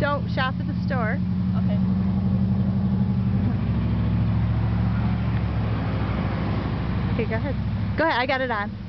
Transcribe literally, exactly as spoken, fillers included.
Don't shop at the store. Okay. Okay, go ahead. Go ahead, I got it on.